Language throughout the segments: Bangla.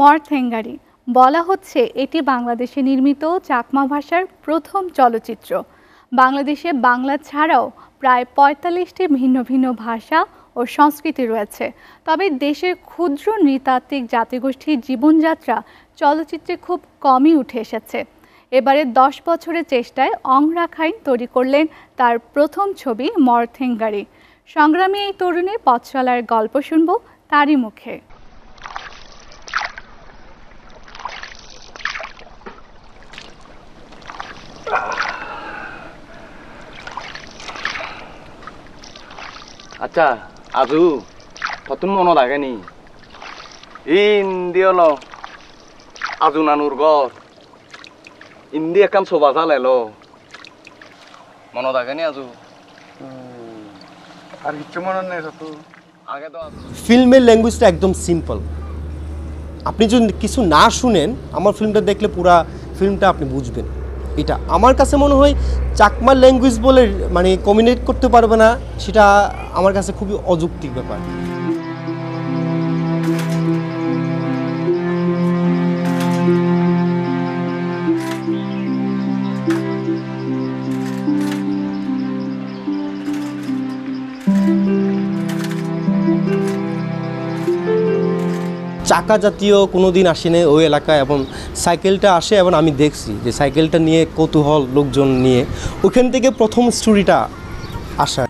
মর থেঙ্গারি বলা হচ্ছে এটি বাংলাদেশে নির্মিত চাকমা ভাষার প্রথম চলচ্চিত্র। বাংলাদেশে বাংলা ছাড়াও প্রায় ৪৫টি ভিন্ন ভিন্ন ভাষা ও সংস্কৃতি রয়েছে। তবে দেশের ক্ষুদ্র নৃতাত্ত্বিক জাতিগোষ্ঠীর জীবনযাত্রা চলচ্চিত্রে খুব কমই উঠে এসেছে। এবারে ১০ বছরের চেষ্টায় অং রাখাইন তৈরি করলেন তার প্রথম ছবি মর থেঙ্গারি। সংগ্রামী এই তরুণীর পথ চলার গল্প শুনব তারই মুখে। আচ্ছা আজু কত মনত আছেনি ইন্দি হলো আজু নানুর ঘর ইন্দি একাম শোভা চালাইলো মনত আছেনি আজু আর কিছু মনে নেই তো আগে তো ফিল্মের ল্যাঙ্গুয়েজটা একদম সিম্পল। আপনি যদি কিছু না শুনেন আমার ফিল্মটা দেখলে পুরা ফিল্মটা আপনি বুঝবেন। এটা আমার কাছে মনে হয় চাকমা ল্যাঙ্গুয়েজ বলে মানে কমিউনিকেট করতে পারবে না, সেটা আমার কাছে খুবই অযৌক্তিক ব্যাপার। চাকা জাতীয় কোনো দিন আসেনি ওই এলাকায়, এবং সাইকেলটা আসে এবং আমি দেখছি যে সাইকেলটা নিয়ে কৌতূহল লোকজন নিয়ে ওখান থেকে প্রথম স্টোরিটা আসা।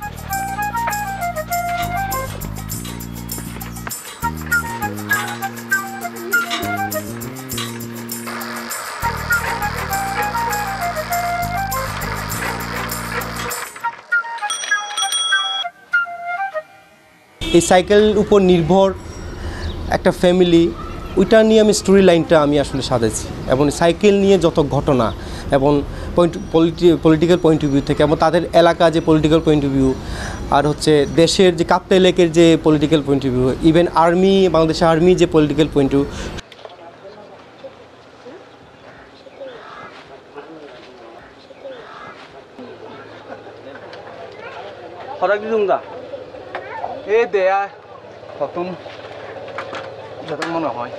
এই সাইকেল উপর নির্ভর একটা ফ্যামিলি, ওইটা নিয়ে আমি স্টোরি লাইনটা আমি আসলে সাজাইছি, এবং সাইকেল নিয়ে যত ঘটনা এবং পলিটিক্যাল পয়েন্ট অফ ভিউ থেকে, এবং তাদের এলাকা যে পলিটিক্যাল পয়েন্ট অফ ভিউ, আর হচ্ছে দেশের যে কাপ্তাই লেকের যে political point of view, even army, বাংলাদেশের আর্মি যে পলিটিক্যাল পয়েন্ট অফ ভিউ এ দেয়া নতুন যত মনে হয়।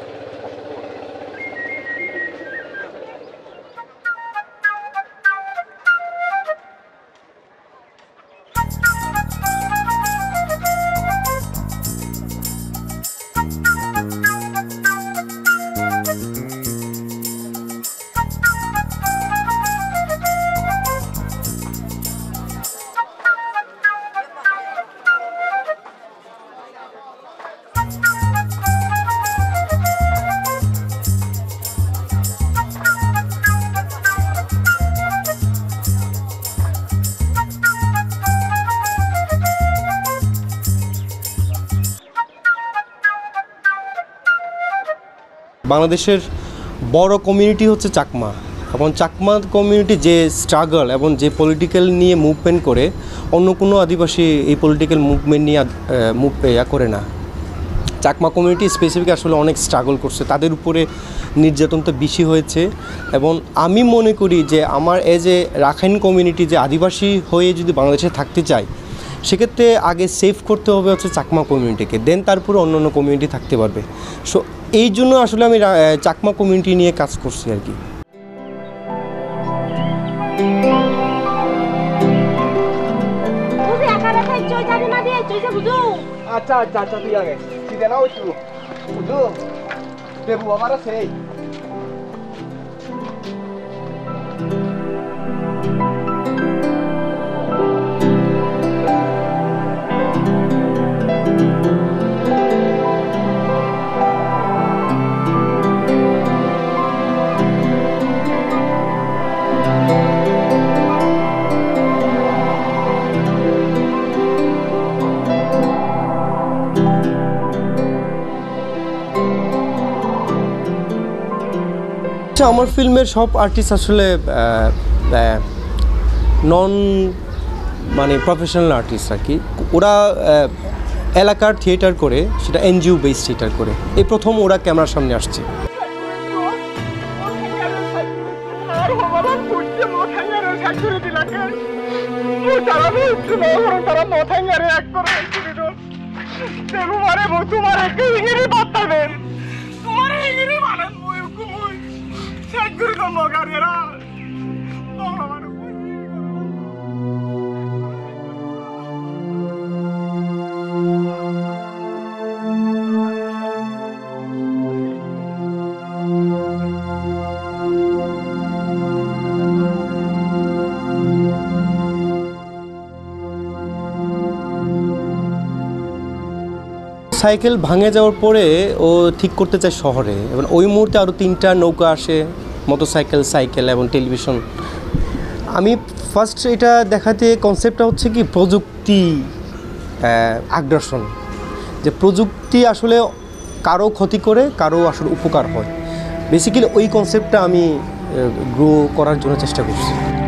বাংলাদেশের বড় কমিউনিটি হচ্ছে চাকমা, এবং চাকমা কমিউনিটি যে স্ট্রাগল এবং যে পলিটিক্যাল নিয়ে মুভমেন্ট করে, অন্য কোনো আদিবাসী এই পলিটিক্যাল মুভমেন্ট নিয়ে করে না। চাকমা কমিউনিটি স্পেসিফিক আসলে অনেক স্ট্রাগল করছে, তাদের উপরে নির্যাতন তো বেশি হয়েছে। এবং আমি মনে করি যে আমার এজ এ রাখাইন কমিউনিটি যে আদিবাসী হয়ে যদি বাংলাদেশে থাকতে চাই, সেক্ষেত্রে আগে সেভ করতে হবে হচ্ছে চাকমা কমিউনিটিকে, দেন তারপরে অন্য অন্য কমিউনিটি থাকতে পারবে। সো এই জন্য আসলে আমি চাকমা কমিউনিটি নিয়ে কাজ করছি আর কি। আচ্ছা আচ্ছা আচ্ছা তুই আগে ঠিক না ওই বুঝু দেবু আমার সেই আমার ফিল্মের সব আর্টিস্ট আসলে নন মানে প্রফেশনাল আর্টিস্ট আর কি। ওরা এলাকার থিয়েটার করে, সেটা এনজিও বেস থিয়েটার করে, এই প্রথম ওরা ক্যামেরার সামনে আসছে। তোমার সাইকেল ভাঙে যাওয়ার পরে ও ঠিক করতে চায় শহরে, এবং ওই মুহূর্তে আরও 3টা নৌকা আসে, মোটরসাইকেল, সাইকেল এবং টেলিভিশন। আমি ফার্স্ট এটা দেখাতে কনসেপ্টটা হচ্ছে কি প্রযুক্তি আগ্রাসন, যে প্রযুক্তি আসলে কারো ক্ষতি করে, কারো আসলে উপকার হয়। বেসিক্যালি ওই কনসেপ্টটা আমি গ্রো করার জন্য চেষ্টা করছি।